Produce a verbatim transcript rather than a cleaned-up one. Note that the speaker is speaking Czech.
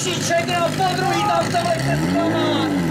Košíček měl po druhý, tam se vlekne zklamat.